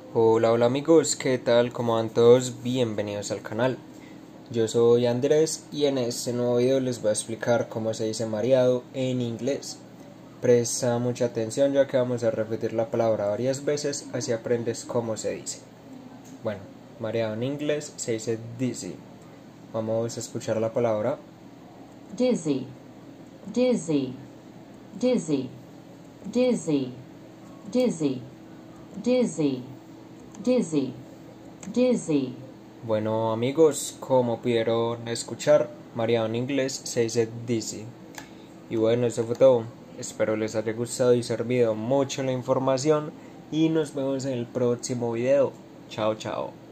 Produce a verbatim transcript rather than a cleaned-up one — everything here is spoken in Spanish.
Hola, hola amigos, ¿qué tal? ¿Cómo van todos? Bienvenidos al canal. Yo soy Andrés y en este nuevo video les voy a explicar cómo se dice mareado en inglés. Presta mucha atención ya que vamos a repetir la palabra varias veces, así aprendes cómo se dice. Bueno, mareado en inglés se dice dizzy. Vamos a escuchar la palabra. Dizzy, dizzy, dizzy, dizzy, dizzy, dizzy, dizzy, dizzy. Bueno amigos, como pudieron escuchar, mareado en inglés se dice dizzy. Y bueno, eso fue todo. Espero les haya gustado y servido mucho la información y nos vemos en el próximo video. Chao, chao.